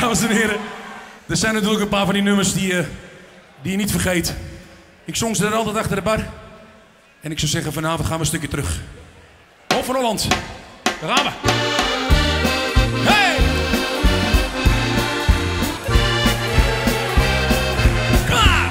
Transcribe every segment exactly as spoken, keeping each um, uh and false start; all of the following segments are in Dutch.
Dames en heren, er zijn natuurlijk een paar van die nummers die, uh, die je niet vergeet. Ik zong ze er altijd achter de bar. En ik zou zeggen, vanavond gaan we een stukje terug. Hof van Holland, daar gaan we. Hey! Klaar!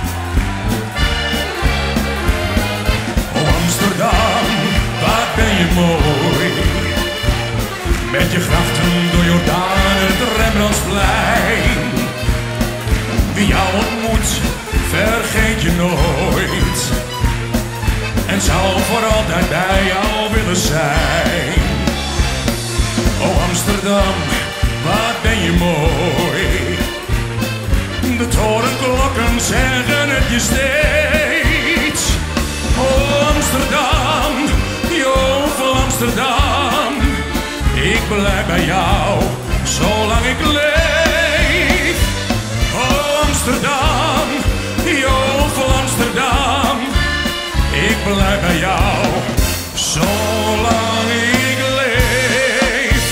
Oh Amsterdam, wat ben je mooi. Met je grachten door Jordaan, het Rembrandtsplein. Wie jou ontmoet, vergeet je nooit. En zal voor altijd bij jou willen zijn. Oh Amsterdam, wat ben je mooi. De torenklokken zeggen het je steeds. Oh Amsterdam, jovel Amsterdam. Ik blijf bij jou, zolang ik leef. Oh Amsterdam, jovel Amsterdam. Ik blijf bij jou, zolang ik leef.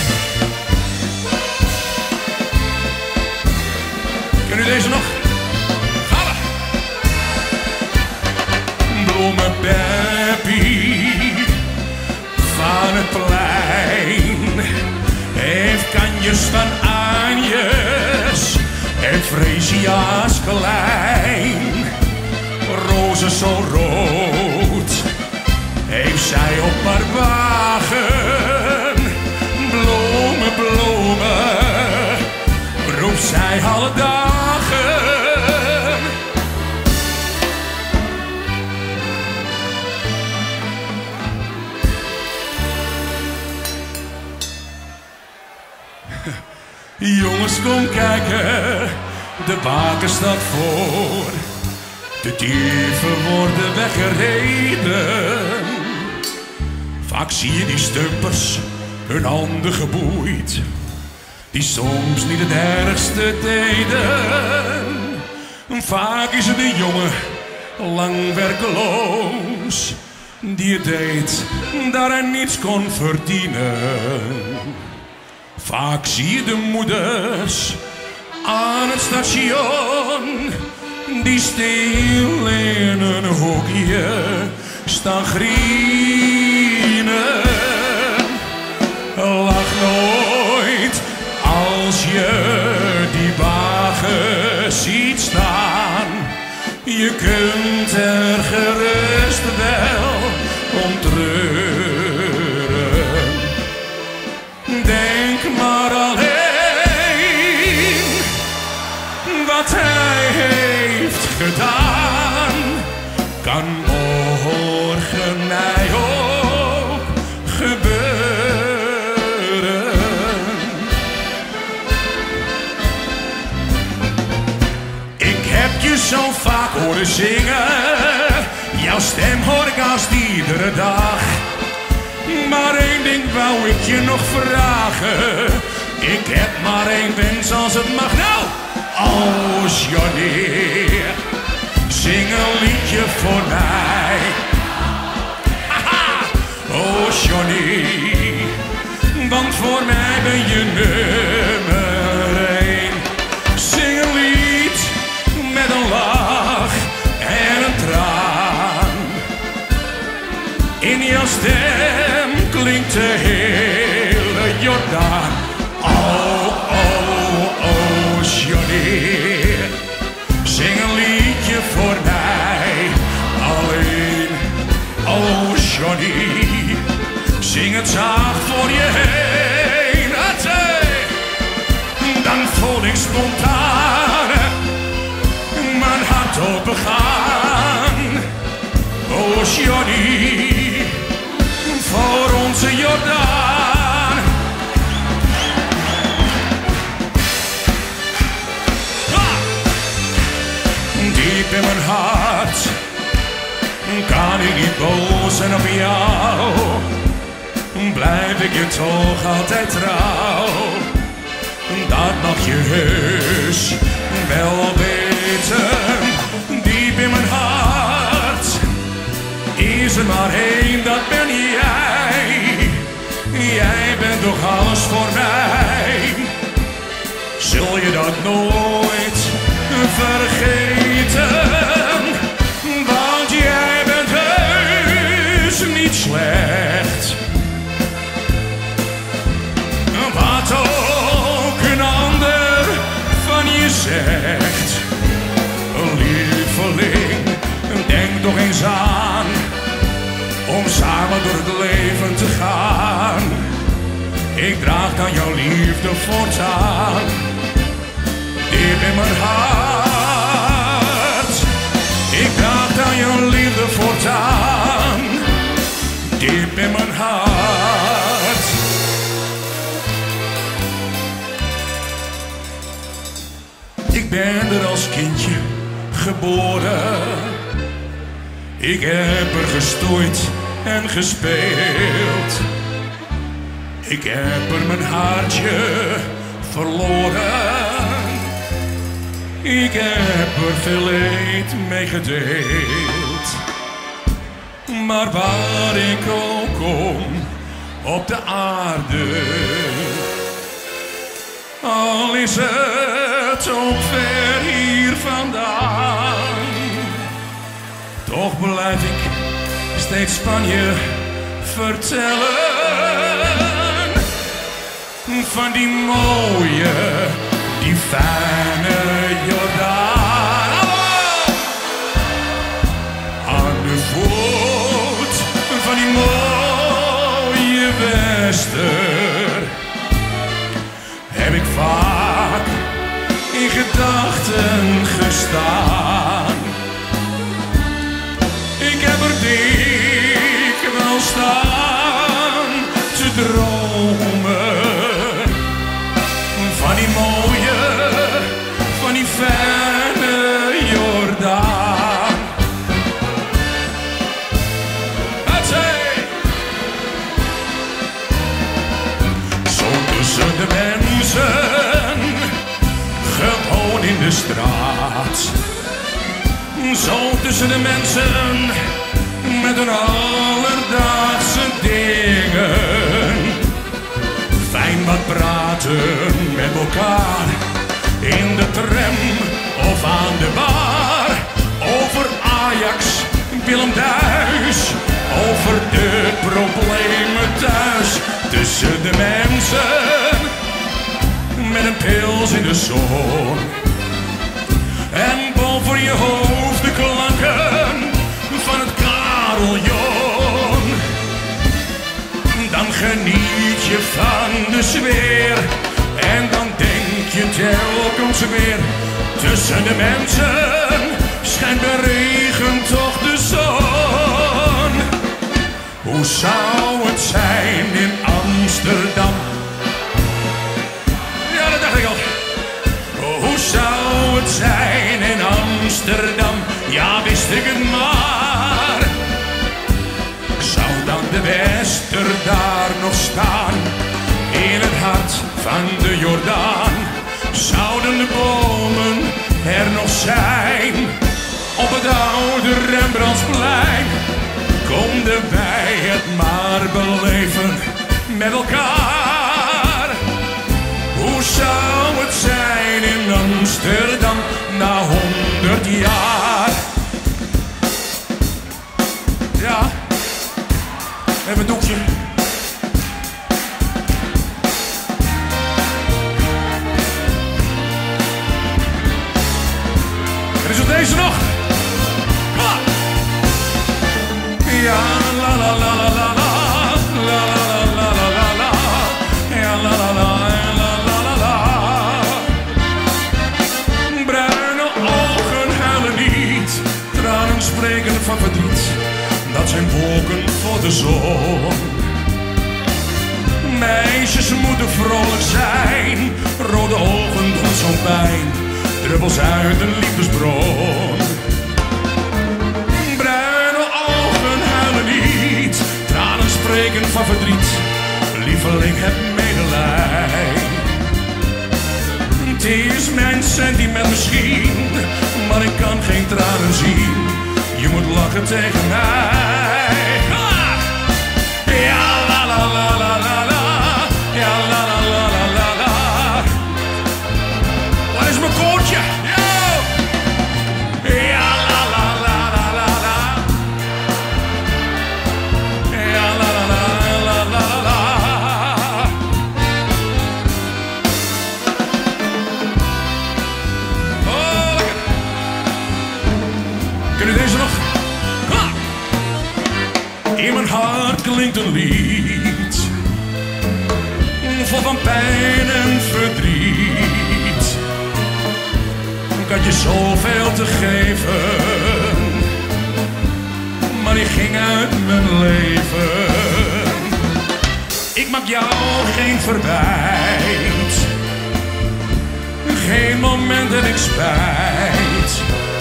Ken u deze nog? Gaan we! Bloemen Peppie van het plein heeft kanjes van Anjes en Freesia's klein. Rozen zo rood heeft zij op haar wagen. Bloemen, bloemen roept zij alle dagen. Jongens, kom kijken, de baken staat voor. De dieven worden weggereden. Vaak zie je die stumpers, hun handen geboeid, die soms niet het ergste deden. Vaak is het een jongen, lang werkeloos, die het deed, daar hij niets kon verdienen. Vaak zie je de moeders aan het station, die stil in een hoekje staan grienen. Lach nooit als je die wagen ziet staan. Je kunt er gerust wel om treuren. Denk maar alleen wat hij heeft gedaan, kan morgen mij ook gebeuren. Ik heb je zo vaak horen zingen, jouw stem hoor ik als iedere dag. Maar één ding wou ik je nog vragen, ik heb maar één wens als het mag. Nou! Oh Johnny, zing een liedje voor mij. Haha. Oh Johnny, want voor mij ben je nummer één. Zing een lied met een lach en een traan. In jouw stem klinkt de hele Jordaan. Oh, oh, oh Johnny, zing een liedje voor mij alleen. Oh Johnny, zing het zacht voor je heen. Dan voel ik spontaan mijn hart opengaan. Oh Johnny, voor onze Jordaan. Diep in mijn hart kan ik niet boos zijn op jou. Blijf ik je toch altijd trouw. Dat mag je heus wel weten. Diep in mijn hart is er maar één, dat ben jij. Jij bent toch alles voor mij. Zul zul je dat nooit vergeten, want jij bent heus niet slecht. Wat ook een ander van je zegt, lieveling, denk toch eens aan om samen door het leven te gaan. Ik draag dan jouw liefde voortaan diep in mijn hart. Ik draag dan jouw liefde voortaan diep in mijn hart. Ik ben er als kindje geboren. Ik heb er gestoeid en gespeeld. Ik heb er mijn hartje verloren. Ik heb er veel leed mee gedeeld. Maar waar ik ook kom op de aarde, al is het ook ver hier vandaan, toch blijf ik steeds van je vertellen. Van die mooie, die fijne Jordaan. Aan de voet van die mooie Wester heb ik vaak in gedachten gestaan. Ik heb er dikwijls staan te dromen van die mooie, van die fijne Jordaan. Hatsé! Zo tussen de mensen, gewoon in de straat. Zo tussen de mensen, met hun alledaagse dingen. Fijn wat praten met elkaar, in de tram of aan de bar. Over Ajax, Willem Duis, over de problemen thuis. Tussen de mensen, met een pils in de zon. En boven je hoofd de klanken van het carillon. Dan geniet je van de sfeer en dan denk je telkens weer. Tussen de mensen schijnt bij regen toch de zon. Hoe zou het zijn in Amsterdam? Ja, dat dacht ik al. Hoe zou het zijn in Amsterdam? Ja, wist ik het maar. Zou dan de Wester daar nog staan, in het hart van de Jordaan? Zouden de bomen er nog zijn, op het oude Rembrandtsplein? Konden wij het maar beleven met elkaar? Hoe zou het zijn in Amsterdam na honderd jaar? Ja, even een doekje. Er is er deze nog. Kom maar. Ja, la la la la la la, la la la la la, ja la la la. Spreken van verdriet, dat zijn wolken voor de zon. Meisjes moeten vrolijk zijn, rode ogen doen zo'n pijn, druppels uit een liefdesbron. Bruine ogen huilen niet, tranen spreken van verdriet, lieveling heb medelij. Het is mijn sentiment misschien, maar ik kan geen tranen zien. Je moet lachen tegen mij. Ah! Ja la la la la la la, ja la la la la la la. In mijn hart klinkt een lied, vol van pijn en verdriet. Ik had je zoveel te geven, maar die ging uit mijn leven. Ik maak jou geen verwijt, geen moment dat ik spijt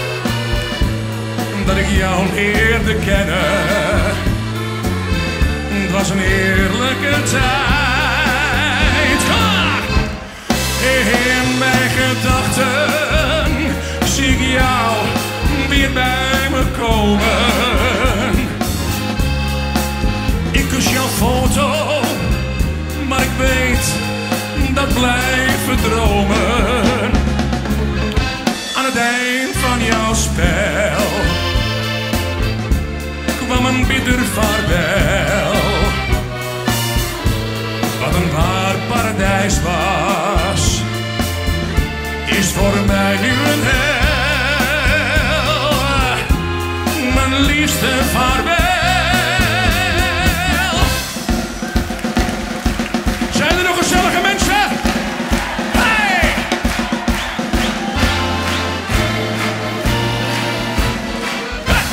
dat ik jou leerde kennen. Het was een heerlijke tijd. Ha! In mijn gedachten zie ik jou weer bij me komen. Ik kus jouw foto, maar ik weet dat blijven dromen. Aan het eind van jouw spel kwam een bitter vaarwel. Wat een waar paradijs was, is voor mij nu een hel. Mijn liefste vaarwel. Zijn er nog gezellige mensen? Hey! Hey!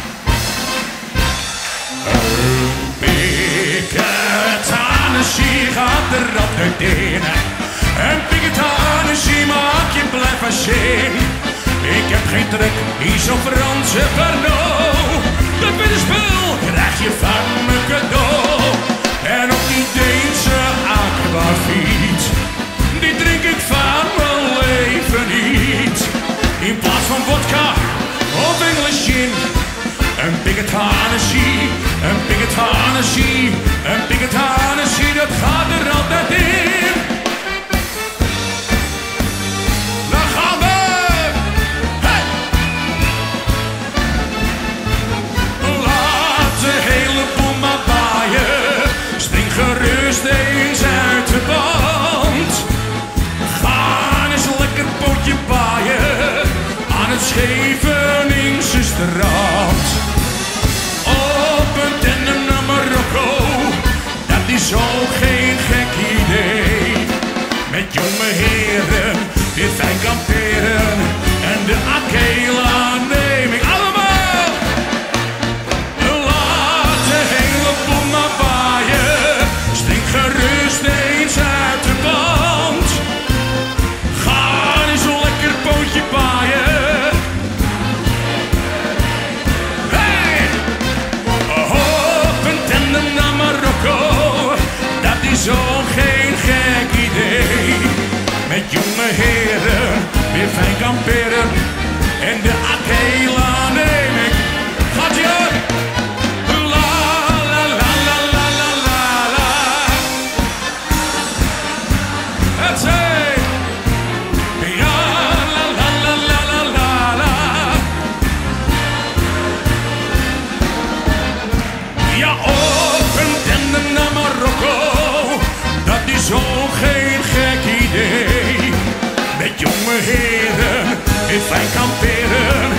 Een piketanissie gaat er altijd in. Een piketanissie maak je blijf maar zin. Ik heb geen trek in zo'n Franse Pernod. Dat witte spul krijg je van me cadeau. En ook die Deense aquavit, die drink ik van mijn leven niet. In plaats van vodka of English gin, een piketanissie, een piketanissie, een piketanissie, dat gaat er altijd in. Daar gaan we! Hey! Laat de hele boel maar waaien, spring gerust eens uit de band. Ga eens lekker pootje baaien aan het Scheveningse strand. Op een tandem naar Marokko, dat is ook geen gek idee. Met jonge heren, weer fijn kamperen en de Akela neem ik allemaal. Laat de hele boel maar waaien, spring gerust eens uit de band. Ga eens een lekker pootje baaien. Hey! Op een tandem naar Marokko, dat is ook geen gek idee. Met jonge heren, weer fijn kamperen en de Akela neem ik. Gaat je? La la la la la la la la. Het zee. Ja la la la la la la la. Ja, op een tandem naar Marokko, dat is ook geen gek idee. Met jonge heren, in fijn kamperen